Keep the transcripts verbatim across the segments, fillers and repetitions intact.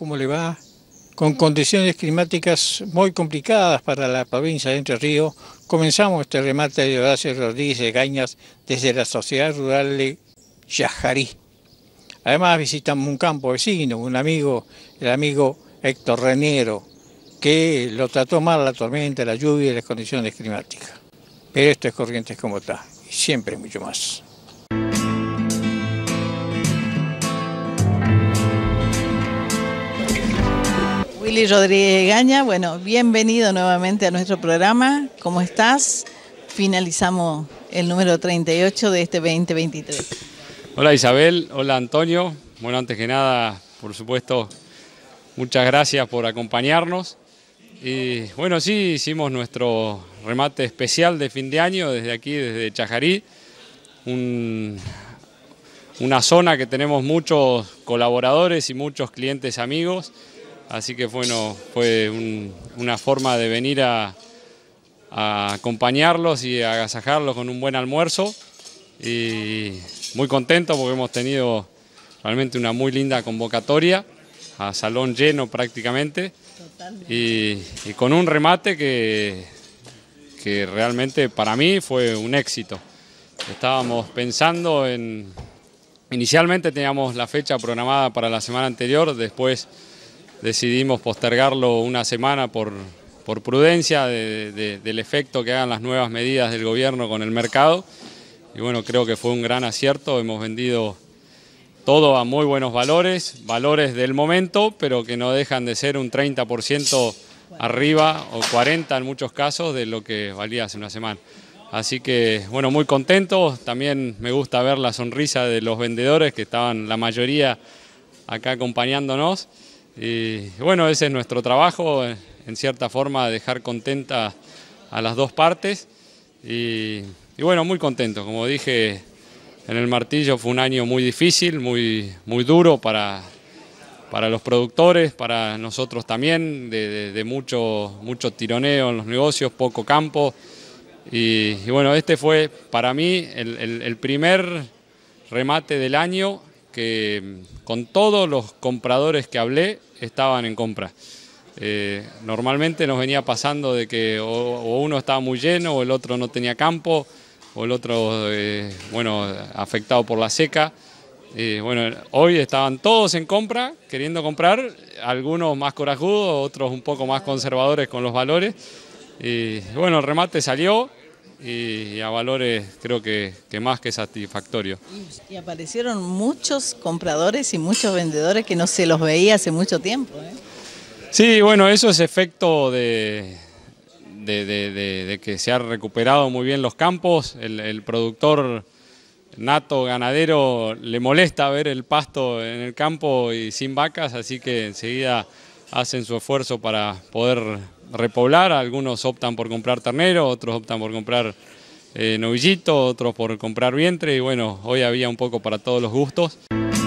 ¿cómo le va? Con condiciones climáticas muy complicadas para la provincia de Entre Ríos, comenzamos este remate de Horacio Rodríguez Egañas desde la Sociedad Rural de Chajarí. Además visitamos un campo vecino, un amigo, el amigo Héctor Reniero, que lo trató mal la tormenta, la lluvia y las condiciones climáticas. Pero esto es Corrientes como está, y siempre mucho más. Willy Rodríguez Egaña, bueno, bienvenido nuevamente a nuestro programa. ¿Cómo estás? Finalizamos el número treinta y ocho de este veinte veintitrés. Hola Isabel, hola Antonio. Bueno, antes que nada, por supuesto, muchas gracias por acompañarnos. Y bueno, sí, hicimos nuestro remate especial de fin de año desde aquí, desde Chajarí, un, una zona que tenemos muchos colaboradores y muchos clientes amigos. Así que bueno, fue un, una forma de venir a, a acompañarlos y a agasajarlos con un buen almuerzo. Y muy contento porque hemos tenido realmente una muy linda convocatoria, a salón lleno prácticamente. Y, y con un remate que, que realmente para mí fue un éxito. Estábamos pensando en... Inicialmente teníamos la fecha programada para la semana anterior, después decidimos postergarlo una semana por, por prudencia de, de, del efecto que hagan las nuevas medidas del gobierno con el mercado. Y bueno, creo que fue un gran acierto, hemos vendido todo a muy buenos valores, valores del momento, pero que no dejan de ser un treinta por ciento arriba o cuarenta por ciento en muchos casos de lo que valía hace una semana. Así que bueno, muy contento, también me gusta ver la sonrisa de los vendedores que estaban la mayoría acá acompañándonos. Y bueno, ese es nuestro trabajo, en cierta forma dejar contenta a las dos partes y, y bueno, muy contento. Como dije en el martillo, fue un año muy difícil, muy, muy duro para, para los productores, para nosotros también, de, de, de mucho, mucho tironeo en los negocios, poco campo y, y bueno, este fue para mí el, el, el primer remate del año que con todos los compradores que hablé estaban en compra. Eh, normalmente nos venía pasando de que o, o uno estaba muy lleno o el otro no tenía campo o el otro eh, bueno, afectado por la seca. Eh, bueno, hoy estaban todos en compra, queriendo comprar, algunos más corajudos, otros un poco más conservadores con los valores. Y bueno, el remate salió y a valores creo que, que más que satisfactorio. Y aparecieron muchos compradores y muchos vendedores que no se los veía hace mucho tiempo, ¿eh? Sí, bueno, eso es efecto de, de, de, de, de que se han recuperado muy bien los campos. El, el productor nato ganadero le molesta ver el pasto en el campo y sin vacas, así que enseguida hacen su esfuerzo para poder repoblar. Algunos optan por comprar ternero, otros optan por comprar eh, novillito, otros por comprar vientre y bueno, hoy había un poco para todos los gustos.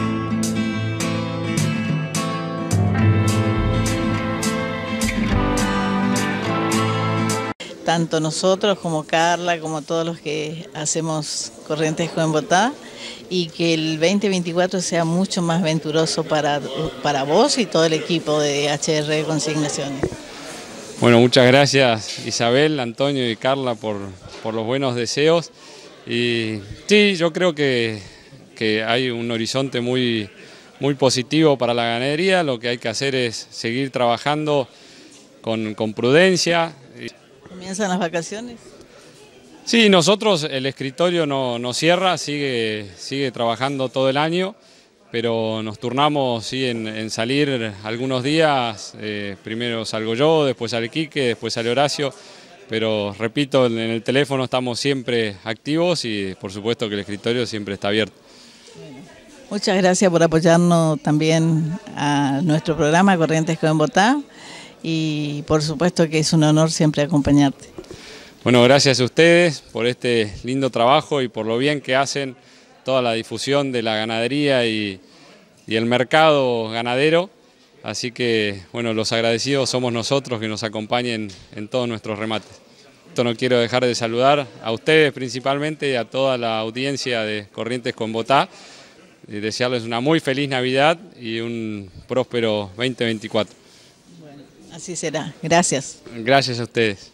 Tanto nosotros como Carla, como todos los que hacemos Corrientes con Bogotá, y que el veinte veinticuatro sea mucho más venturoso para, para vos y todo el equipo de H R Consignaciones. Bueno, muchas gracias Isabel, Antonio y Carla por, por los buenos deseos. Y sí, yo creo que, que hay un horizonte muy, muy positivo para la ganadería. Lo que hay que hacer es seguir trabajando con, con prudencia. ¿Comienzan las vacaciones? Sí, nosotros el escritorio no, no cierra, sigue, sigue trabajando todo el año, pero nos turnamos sí, en, en salir algunos días, eh, primero salgo yo, después sale Quique, después sale Horacio, pero repito, en el teléfono estamos siempre activos y por supuesto que el escritorio siempre está abierto. Bueno, muchas gracias por apoyarnos también a nuestro programa Corrientes con Bogotá y por supuesto que es un honor siempre acompañarte. Bueno, gracias a ustedes por este lindo trabajo y por lo bien que hacen toda la difusión de la ganadería y, y el mercado ganadero. Así que, bueno, los agradecidos somos nosotros que nos acompañen en todos nuestros remates. Esto no quiero dejar de saludar a ustedes principalmente y a toda la audiencia de Corrientes con Bogotá. y desearles una muy feliz Navidad y un próspero veinte veinticuatro. Bueno, así será. Gracias. Gracias a ustedes.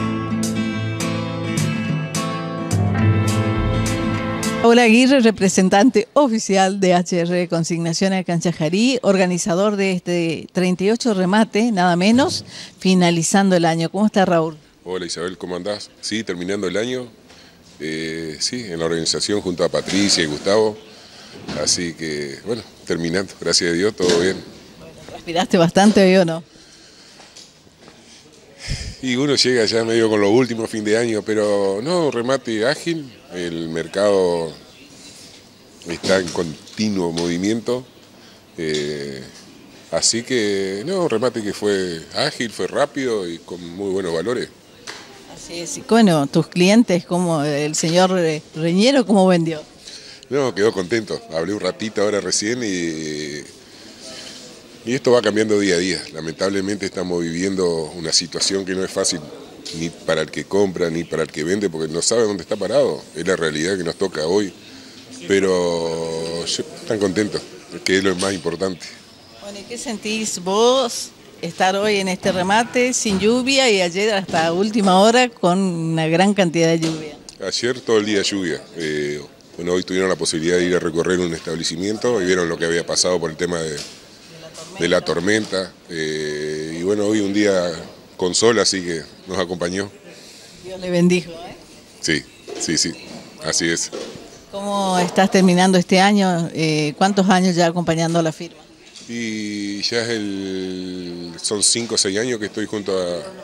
Paula Aguirre, representante oficial de H R Consignación acá en Chajarí, organizador de este treinta y ocho remate, nada menos, finalizando el año. ¿Cómo está, Raúl? Hola Isabel, ¿cómo andás? Sí, terminando el año, eh, sí, en la organización junto a Patricia y Gustavo, así que, bueno, terminando, gracias a Dios, todo bien. Bueno, ¿respiraste bastante hoy o no? Y uno llega ya medio con lo último, fin de año, pero no, remate ágil, el mercado está en continuo movimiento, eh, así que, no, remate que fue ágil, fue rápido y con muy buenos valores. Así es. Bueno, tus clientes, como el señor Reñero, ¿cómo vendió? No, quedó contento, hablé un ratito ahora recién y... Y esto va cambiando día a día. Lamentablemente estamos viviendo una situación que no es fácil ni para el que compra ni para el que vende porque no sabe dónde está parado. Es la realidad que nos toca hoy. Pero están contentos, que es lo más importante. Bueno, ¿y qué sentís vos estar hoy en este remate sin lluvia y ayer hasta última hora con una gran cantidad de lluvia? Ayer todo el día lluvia. Eh, bueno, hoy tuvieron la posibilidad de ir a recorrer un establecimiento y vieron lo que había pasado por el tema de... de la tormenta, eh, y bueno, hoy un día con sol, así que nos acompañó. Dios le bendijo, ¿eh? Sí, sí, sí, así es. ¿Cómo estás terminando este año? Eh, ¿Cuántos años ya acompañando a la firma? Y ya es el, son cinco o seis años que estoy junto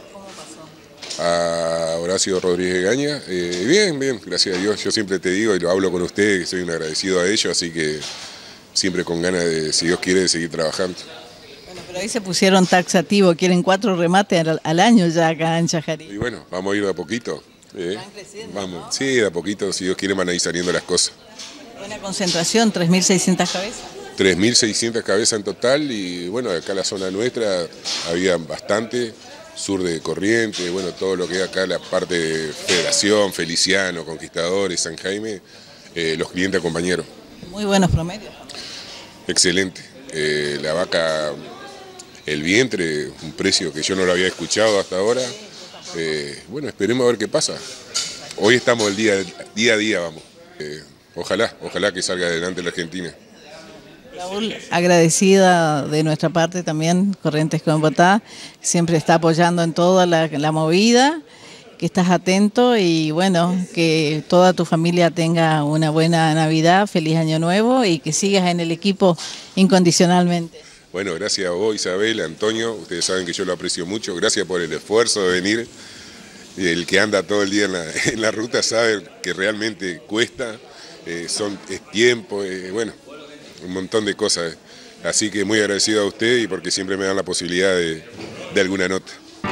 a, a Horacio Rodríguez Gaña. Eh, bien, bien, gracias a Dios. Yo siempre te digo y lo hablo con usted, que soy un agradecido a ellos, así que siempre con ganas de, si Dios quiere, de seguir trabajando. Bueno, pero ahí se pusieron taxativo, quieren cuatro remates al, al año ya acá en Chajarí. Y bueno, vamos a ir de a poquito. ¿eh? Van creciendo, vamos, ¿no? sí, de a poquito, si Dios quiere, van a ir saliendo las cosas. Buena concentración, tres mil seiscientas cabezas. tres mil seiscientas cabezas en total y bueno, acá en la zona nuestra había bastante, sur de Corrientes, bueno, todo lo que es acá la parte de Federación, Feliciano, Conquistadores, San Jaime, eh, los clientes acompañaron. Muy buenos promedios. Excelente. Eh, la vaca, el vientre, un precio que yo no lo había escuchado hasta ahora. Eh, bueno, esperemos a ver qué pasa. Hoy estamos el día, día a día, vamos. Eh, ojalá, ojalá que salga adelante la Argentina. Raúl, agradecida de nuestra parte también, Corrientes con Bogotá, siempre está apoyando en toda la, la movida, que estás atento y bueno, que toda tu familia tenga una buena Navidad, feliz Año Nuevo y que sigas en el equipo incondicionalmente. Bueno, gracias a vos, Isabel, Antonio, ustedes saben que yo lo aprecio mucho, gracias por el esfuerzo de venir. Y el que anda todo el día en la, en la ruta sabe que realmente cuesta, eh, son, es tiempo, eh, bueno, un montón de cosas. Así que muy agradecido a usted y porque siempre me dan la posibilidad de, de alguna nota.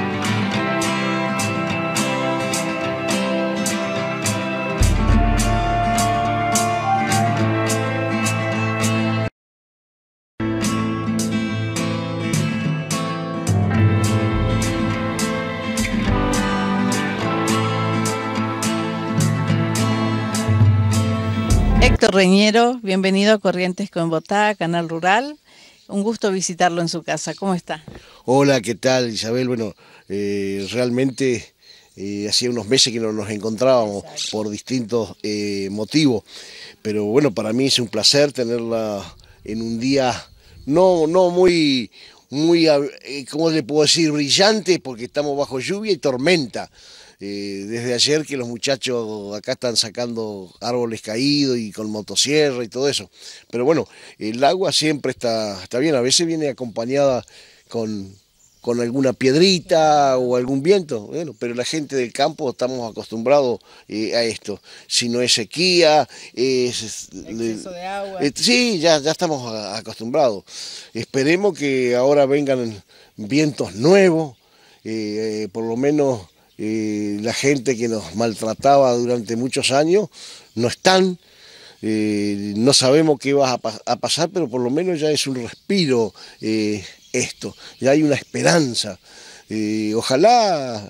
Héctor Reñero, bienvenido a Corrientes con Bogotá, Canal Rural. Un gusto visitarlo en su casa. ¿Cómo está? Hola, ¿qué tal, Isabel? Bueno, eh, realmente eh, hacía unos meses que no nos encontrábamos por distintos eh, motivos, pero bueno, para mí es un placer tenerla en un día no, no muy, muy, eh, ¿cómo le puedo decir?, brillante, porque estamos bajo lluvia y tormenta. Eh, desde ayer que los muchachos acá están sacando árboles caídos y con motosierra y todo eso. Pero bueno, el agua siempre está, está bien, a veces viene acompañada con, con alguna piedrita o algún viento, bueno, pero la gente del campo estamos acostumbrados eh, a esto. Si no es sequía, es... Exceso de agua. Eh, sí, ya, ya estamos acostumbrados. Esperemos que ahora vengan vientos nuevos, eh, eh, por lo menos... Eh, la gente que nos maltrataba durante muchos años no están, eh, no sabemos qué va a, pa a pasar, pero por lo menos ya es un respiro eh, esto, ya hay una esperanza. Eh, ojalá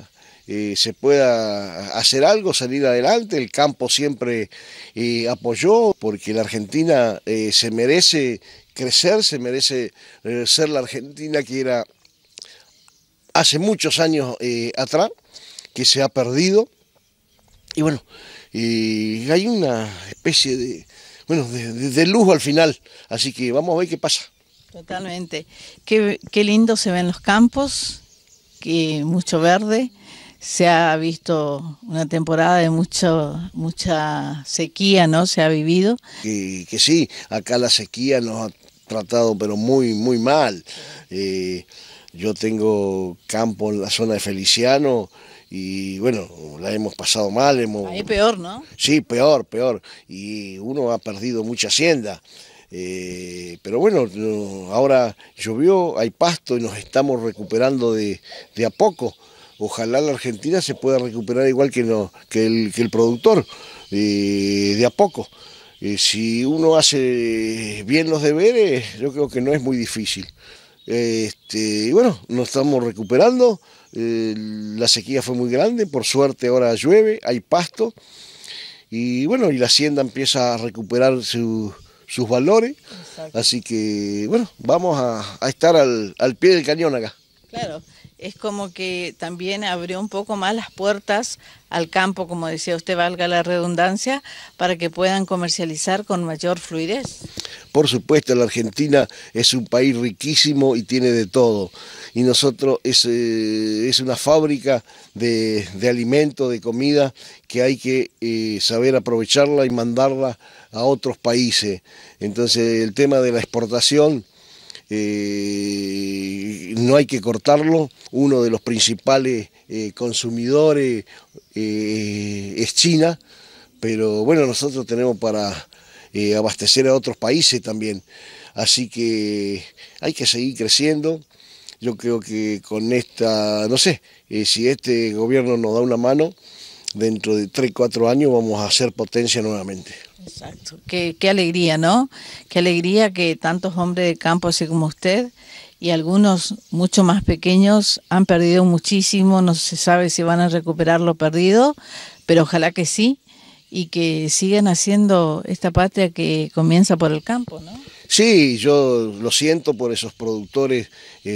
eh, se pueda hacer algo, salir adelante. El campo siempre eh, apoyó, porque la Argentina eh, se merece crecer, se merece eh, ser la Argentina que era hace muchos años eh, atrás, que se ha perdido. Y bueno, eh, hay una especie de, bueno, de, de, de luz al final, así que vamos a ver qué pasa. Totalmente. Qué, qué lindo se ven los campos, que mucho verde. Se ha visto una temporada de mucho, mucha sequía, ¿no? Se ha vivido. Que, que sí, acá la sequía nos ha tratado pero muy, muy mal. Eh, yo tengo campo en la zona de Feliciano y bueno, la hemos pasado mal. Hemos... Ahí peor, ¿no? Sí, peor, peor. Y uno ha perdido mucha hacienda. Eh, pero bueno, no, ahora llovió, hay pasto y nos estamos recuperando de, de a poco. Ojalá la Argentina se pueda recuperar igual que, no, que, el, que el productor, eh, de a poco. Eh, si uno hace bien los deberes, yo creo que no es muy difícil. Eh, este, y bueno, nos estamos recuperando. Eh, la sequía fue muy grande, por suerte ahora llueve, hay pasto. Y bueno, y la hacienda empieza a recuperar su... sus valores. Exacto. Así que bueno, vamos a, a estar al, al pie del cañón acá. Claro, es como que también abrió un poco más las puertas al campo, como decía usted, valga la redundancia, para que puedan comercializar con mayor fluidez. Por supuesto, la Argentina es un país riquísimo y tiene de todo. Y nosotros es, eh, es una fábrica de, de alimento, de comida, que hay que eh, saber aprovecharla y mandarla a otros países. Entonces el tema de la exportación eh, no hay que cortarlo. Uno de los principales eh, consumidores eh, es China, pero bueno, nosotros tenemos para eh, abastecer a otros países también. Así que hay que seguir creciendo. Yo creo que con esta, no sé, eh, si este gobierno nos da una mano, dentro de tres, cuatro años vamos a ser potencia nuevamente. Exacto, qué, qué alegría, ¿no? Qué alegría que tantos hombres de campo así como usted y algunos mucho más pequeños han perdido muchísimo, no se sabe si van a recuperar lo perdido, pero ojalá que sí y que sigan haciendo esta patria que comienza por el campo, ¿no? Sí, yo lo siento por esos productores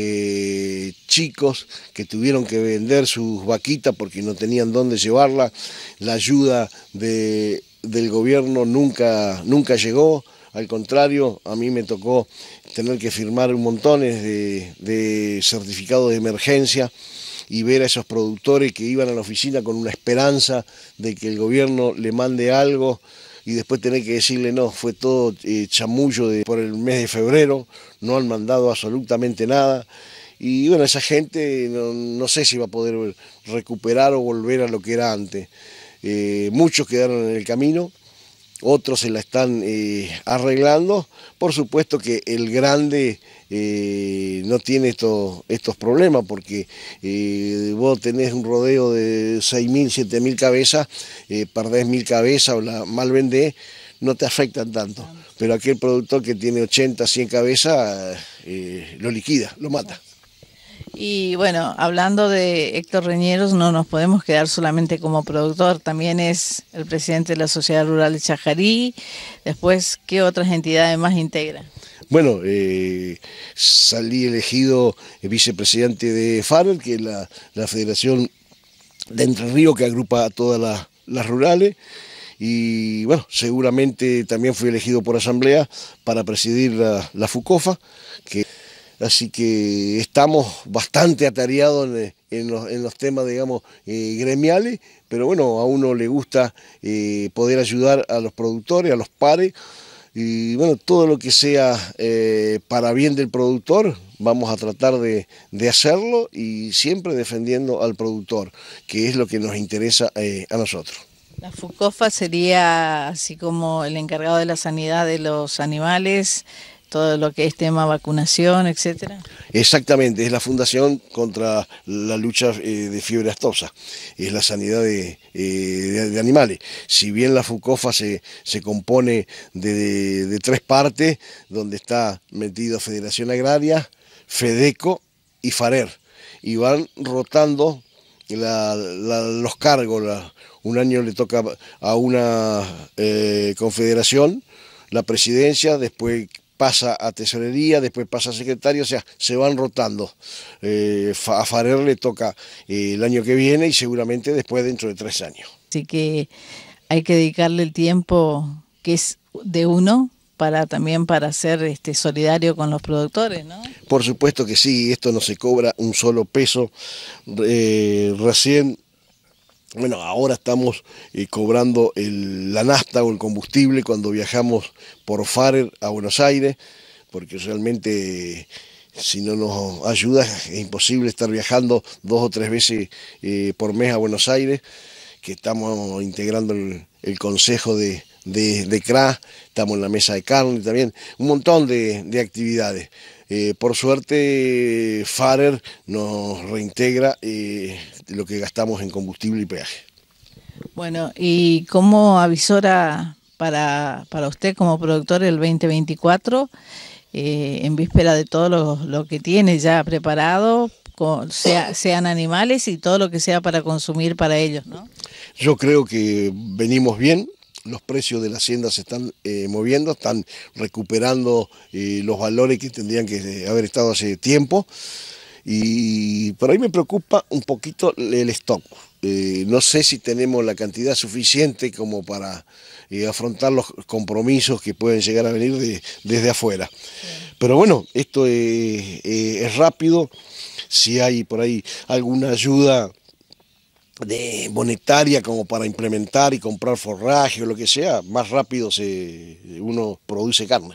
eh, chicos que tuvieron que vender sus vaquitas porque no tenían dónde llevarla. La ayuda de, del gobierno nunca, nunca llegó, al contrario, a mí me tocó tener que firmar un montón de, de certificados de emergencia y ver a esos productores que iban a la oficina con una esperanza de que el gobierno le mande algo, y después tener que decirle no, fue todo eh, chamullo de, por el mes de febrero, no han mandado absolutamente nada. Y bueno, esa gente no, no sé si va a poder recuperar o volver a lo que era antes. Eh, muchos quedaron en el camino, otros se la están eh, arreglando. Por supuesto que el grande eh, no tiene estos, estos problemas, porque eh, vos tenés un rodeo de seis mil, siete mil cabezas, eh, perdés mil cabezas o la mal vendés, no te afectan tanto. Pero aquel productor que tiene ochenta, cien cabezas, eh, lo liquida, lo mata. Y bueno, hablando de Héctor Reñeros, no nos podemos quedar solamente como productor, también es el presidente de la Sociedad Rural de Chajarí. Después, ¿qué otras entidades más integra? Bueno, eh, salí elegido vicepresidente de FAREL, que es la, la Federación de Entre Ríos que agrupa a todas las, las rurales. Y bueno, seguramente también fui elegido por asamblea para presidir la, la FUCOFA, que... Así que estamos bastante atareados en, en, los, en los temas, digamos, eh, gremiales, pero bueno, a uno le gusta eh, poder ayudar a los productores, a los pares, y bueno, todo lo que sea eh, para bien del productor, vamos a tratar de, de hacerlo y siempre defendiendo al productor, que es lo que nos interesa eh, a nosotros. La FUCOFA sería así como el encargado de la sanidad de los animales, todo lo que es tema vacunación, etcétera. Exactamente, es la Fundación contra la lucha eh, de fiebre aftosa, es la sanidad de, eh, de, de animales. Si bien la FUCOFA se, se compone de, de, de tres partes, donde está metido Federación Agraria, FEDECO y FARER, y van rotando la, la, los cargos, la, un año le toca a una eh, confederación, la presidencia, después pasa a tesorería, después pasa a secretario, o sea, se van rotando. Eh, a Farer le toca eh, el año que viene y seguramente después dentro de tres años. Así que hay que dedicarle el tiempo que es de uno para también para ser este, solidario con los productores, ¿no? Por supuesto que sí, esto no se cobra un solo peso. Eh, recién, bueno, ahora estamos eh, cobrando el, la nafta o el combustible cuando viajamos por Farer a Buenos Aires, porque realmente si no nos ayuda es imposible estar viajando dos o tres veces eh, por mes a Buenos Aires, que estamos integrando el, el consejo de, de, de C R A, estamos en la mesa de carne también, un montón de, de actividades. Eh, por suerte Farer nos reintegra eh, lo que gastamos en combustible y peaje. Bueno, ¿y cómo avisora para, para usted como productor el veinte veinticuatro, eh, en víspera de todo lo, lo que tiene ya preparado, con, sea, sean animales y todo lo que sea para consumir para ellos, ¿no? Yo creo que venimos bien. Los precios de la hacienda se están eh, moviendo, están recuperando eh, los valores que tendrían que haber estado hace tiempo, y por ahí me preocupa un poquito el stock. Eh, no sé si tenemos la cantidad suficiente como para eh, afrontar los compromisos que pueden llegar a venir de, desde afuera. Pero bueno, esto es, eh, es rápido. Si hay por ahí alguna ayuda de monetaria como para implementar y comprar forraje o lo que sea, más rápido se, uno produce carne.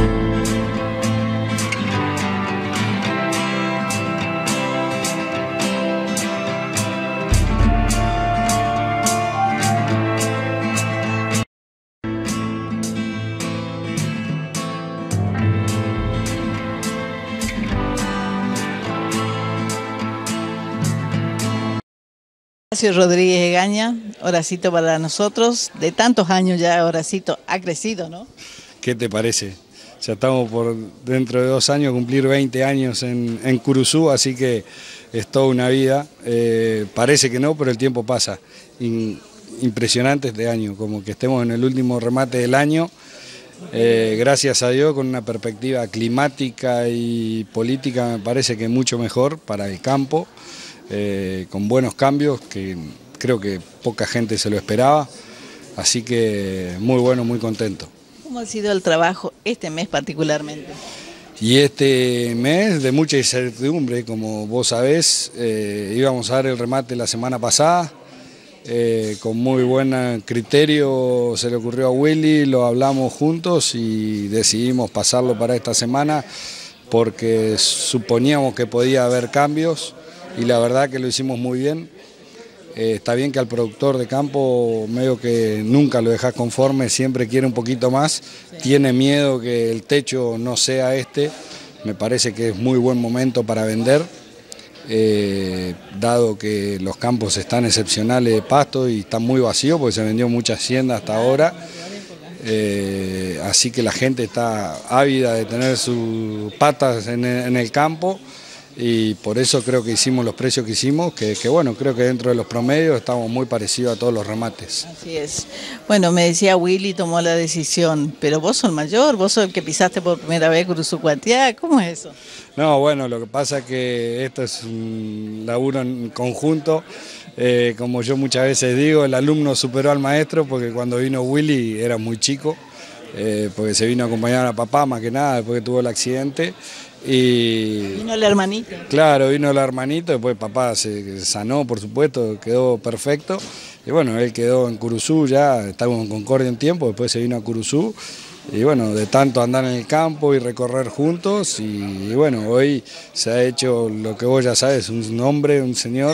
Horacio Rodríguez Egaña, Horacito para nosotros, de tantos años ya Horacito ha crecido, ¿no? ¿Qué te parece? Ya estamos por dentro de dos años cumplir veinte años en, en Curuzú, así que es toda una vida. Eh, parece que no, pero el tiempo pasa. In, impresionante este año, como que estemos en el último remate del año, eh, gracias a Dios, con una perspectiva climática y política, me parece que mucho mejor para el campo. Eh, con buenos cambios que creo que poca gente se lo esperaba, así que muy bueno, muy contento. ¿Cómo ha sido el trabajo este mes particularmente? Y este mes de mucha incertidumbre, como vos sabés, eh, íbamos a dar el remate la semana pasada, eh, con muy buen criterio se le ocurrió a Willy, lo hablamos juntos y decidimos pasarlo para esta semana porque suponíamos que podía haber cambios. Y la verdad que lo hicimos muy bien. Eh, está bien que al productor de campo medio que nunca lo dejas conforme, siempre quiere un poquito más, sí. Tiene miedo que el techo no sea este, me parece que es muy buen momento para vender, eh, dado que los campos están excepcionales de pasto y están muy vacíos porque se vendió mucha hacienda hasta ahora, eh, así que la gente está ávida de tener sus patas en el, en el campo. Y por eso creo que hicimos los precios que hicimos, que, que bueno, creo que dentro de los promedios estamos muy parecidos a todos los remates. Así es. Bueno, me decía Willy tomó la decisión, pero vos sos el mayor, vos sos el que pisaste por primera vez Curuzú Cuatiá, ¿cómo es eso? No, bueno, lo que pasa es que esto es un laburo en conjunto. Eh, como yo muchas veces digo, el alumno superó al maestro porque cuando vino Willy era muy chico, eh, porque se vino a acompañar a papá más que nada después que tuvo el accidente. Y vino la hermanita. Claro, vino la hermanita, después papá se sanó, por supuesto, quedó perfecto. Y bueno, él quedó en Curuzú ya, estábamos en Concordia un tiempo, después se vino a Curuzú. Y bueno, de tanto andar en el campo y recorrer juntos, y, y bueno, hoy se ha hecho lo que vos ya sabes, un hombre, un señor,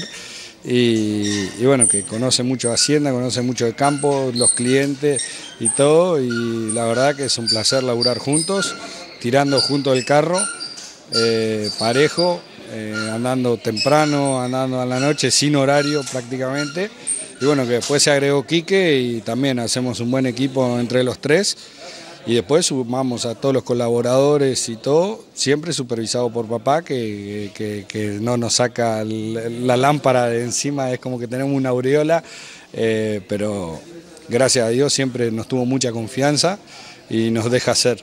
y, y bueno, que conoce mucho Hacienda, conoce mucho el campo, los clientes y todo, y la verdad que es un placer laburar juntos, tirando juntos el carro. Eh, parejo, eh, andando temprano, andando a la noche, sin horario prácticamente, y bueno, que después se agregó Quique y también hacemos un buen equipo entre los tres, y después sumamos a todos los colaboradores y todo, siempre supervisado por papá, que, que, que no nos saca la lámpara de encima, es como que tenemos una aureola, eh, pero gracias a Dios siempre nos tuvo mucha confianza y nos deja hacer.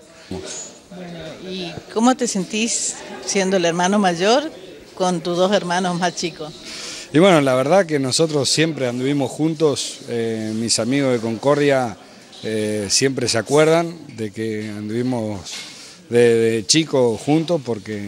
Bueno, ¿y cómo te sentís siendo el hermano mayor con tus dos hermanos más chicos? Y bueno, la verdad que nosotros siempre anduvimos juntos, eh, mis amigos de Concordia eh, siempre se acuerdan de que anduvimos de, de chicos juntos, porque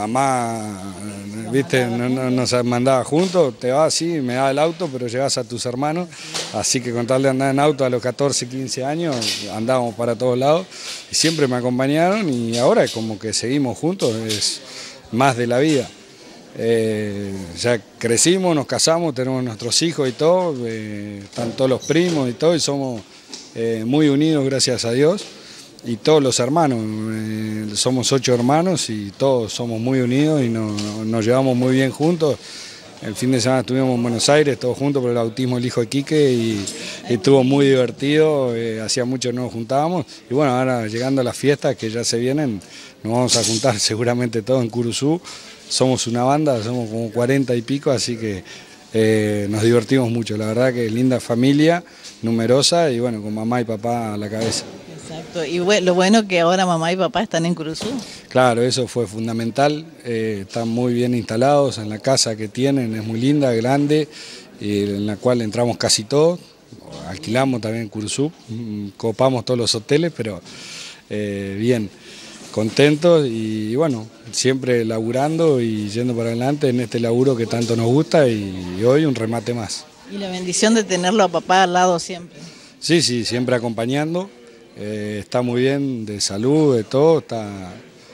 mamá, viste, no, no, nos mandaba juntos, te vas así, me daba el auto, pero llevas a tus hermanos, así que con tal de andar en auto a los catorce, quince años, andábamos para todos lados, y siempre me acompañaron, y ahora como que seguimos juntos, es más de la vida. Eh, ya crecimos, nos casamos, tenemos nuestros hijos y todo, eh, están todos los primos y todo, y somos eh, muy unidos, gracias a Dios, y todos los hermanos, eh, somos ocho hermanos y todos somos muy unidos y nos, nos llevamos muy bien juntos. El fin de semana estuvimos en Buenos Aires todos juntos por el bautismo del hijo de Quique y, y estuvo muy divertido, eh, hacía mucho no nos juntábamos, y bueno, ahora llegando a las fiestas que ya se vienen, nos vamos a juntar seguramente todos en Curuzú. Somos una banda, somos como cuarenta y pico, así que eh, nos divertimos mucho. La verdad que linda familia, numerosa y bueno, con mamá y papá a la cabeza. Exacto, y bueno, lo bueno que ahora mamá y papá están en Curuzú. Claro, eso fue fundamental, eh, están muy bien instalados en la casa que tienen, es muy linda, grande, y en la cual entramos casi todos, alquilamos también en Curuzú, copamos todos los hoteles, pero eh, bien. Contentos y bueno, siempre laburando y yendo para adelante en este laburo que tanto nos gusta y, y hoy un remate más. Y la bendición de tenerlo a papá al lado siempre. Sí, sí, siempre acompañando, eh, está muy bien de salud, de todo, está,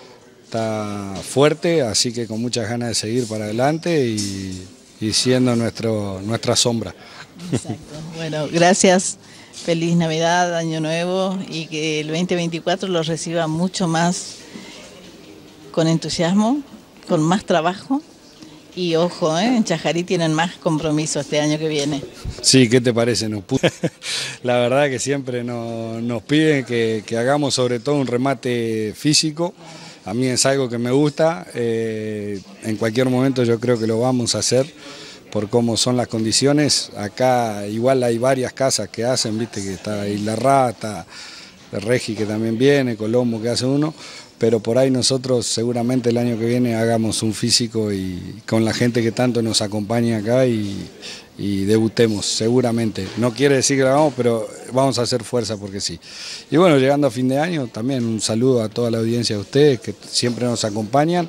está fuerte, así que con muchas ganas de seguir para adelante y, y siendo nuestro, nuestra sombra. Exacto. Bueno, gracias. Feliz Navidad, Año Nuevo y que el veinte veinticuatro lo reciba mucho más con entusiasmo, con más trabajo y ojo, ¿eh? En Chajarí tienen más compromiso este año que viene. Sí, ¿qué te parece? Nos La verdad que siempre nos, nos piden que, que hagamos sobre todo un remate físico, a mí es algo que me gusta, eh, en cualquier momento yo creo que lo vamos a hacer. Por cómo son las condiciones, acá igual hay varias casas que hacen, viste que está Isla Rata, Regi que también viene, Colombo que hace uno, pero por ahí nosotros seguramente el año que viene hagamos un físico y con la gente que tanto nos acompaña acá y, y debutemos seguramente. No quiere decir que lo hagamos, pero vamos a hacer fuerza porque sí. Y bueno, llegando a fin de año, también un saludo a toda la audiencia de ustedes que siempre nos acompañan.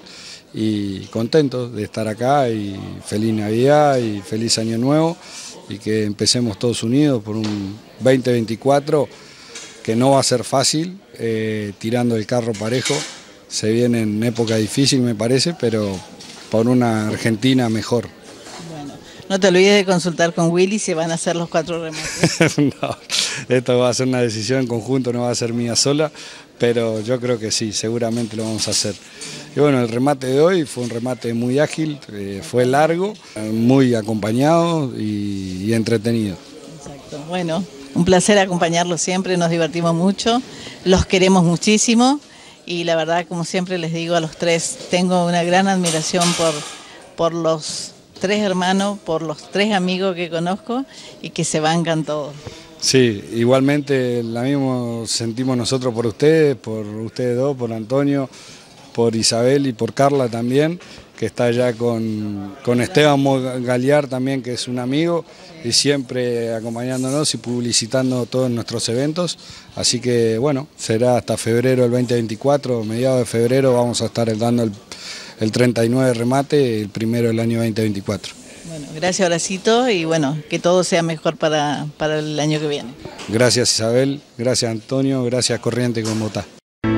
Y contentos de estar acá y feliz Navidad y feliz Año Nuevo y que empecemos todos unidos por un veinte veinticuatro que no va a ser fácil, eh, tirando el carro parejo, se viene en época difícil me parece, pero por una Argentina mejor. Bueno, no te olvides de consultar con Willy si van a hacer los cuatro remates. No, esto va a ser una decisión en conjunto, no va a ser mía sola, pero yo creo que sí, seguramente lo vamos a hacer. Y bueno, el remate de hoy fue un remate muy ágil, eh, fue largo, muy acompañado y, y entretenido. Exacto, bueno, un placer acompañarlos siempre, nos divertimos mucho, los queremos muchísimo y la verdad, como siempre les digo a los tres, tengo una gran admiración por, por los tres hermanos, por los tres amigos que conozco y que se bancan todos. Sí, igualmente la mismo sentimos nosotros por ustedes, por ustedes dos, por Antonio, por Isabel y por Carla también, que está allá con, con Esteban Galear también, que es un amigo, y siempre acompañándonos y publicitando todos nuestros eventos. Así que bueno, será hasta febrero del veinte veinticuatro, mediados de febrero vamos a estar dando el, el treinta y nueve remate, el primero del año veinte veinticuatro. Bueno, gracias Horacito y bueno, que todo sea mejor para, para el año que viene. Gracias Isabel, gracias Antonio, gracias Corriente con Botá.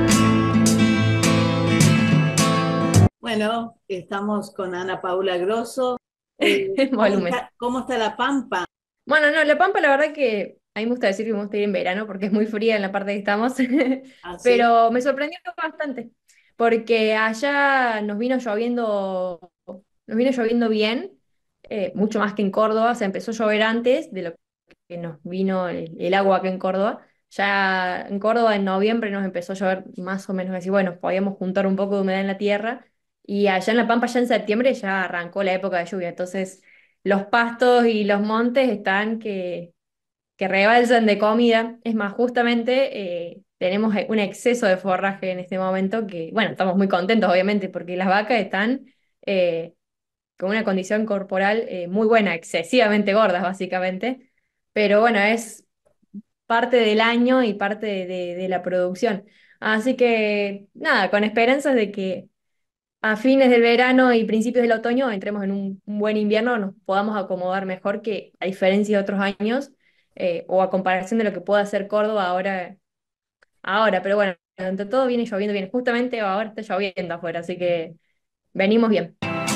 Bueno, estamos con Ana Paula Grosso. Eh, ¿cómo, está, ¿Cómo está La Pampa? Bueno, no, La Pampa la verdad que a mí me gusta decir que me gusta ir en verano porque es muy fría en la parte que estamos, ¿Ah, sí? Pero me sorprendió bastante porque allá nos vino lloviendo, nos vino lloviendo bien, eh, mucho más que en Córdoba, o sea, empezó a llover antes de lo que nos vino el, el agua acá en Córdoba, Ya en Córdoba en noviembre nos empezó a llover más o menos así, bueno, podíamos juntar un poco de humedad en la tierra y allá en La Pampa ya en septiembre ya arrancó la época de lluvia, entonces los pastos y los montes están que, que rebalsan de comida. Es más, justamente eh, tenemos un exceso de forraje en este momento que, bueno, estamos muy contentos obviamente porque las vacas están eh, con una condición corporal eh, muy buena, excesivamente gordas básicamente, pero bueno, es parte del año y parte de, de- de la producción. Así que nada, con esperanzas de que a fines del verano y principios del otoño entremos en un, un buen invierno, nos podamos acomodar mejor que a diferencia de otros años eh, o a comparación de lo que pueda hacer Córdoba ahora, ahora. Pero bueno, entre todo viene lloviendo bien. Justamente ahora está lloviendo afuera, así que venimos bien.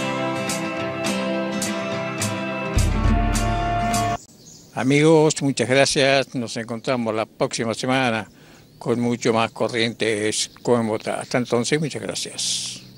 Amigos, muchas gracias. Nos encontramos la próxima semana con mucho más Corrientes con Bogotá. Hasta entonces, muchas gracias.